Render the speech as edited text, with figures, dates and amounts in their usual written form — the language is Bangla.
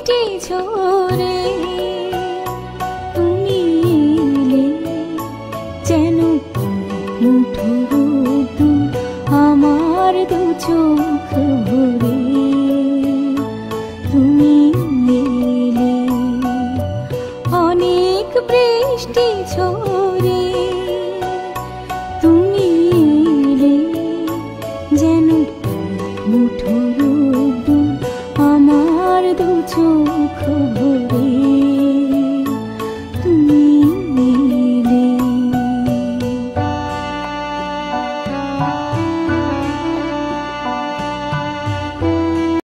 বৃষ্টি ঝরে তুমি এলে যেন মুঠো রোদ্দুর আমার দু চোখ ভরে তুমি এলে অনেক বৃষ্টি ঝরে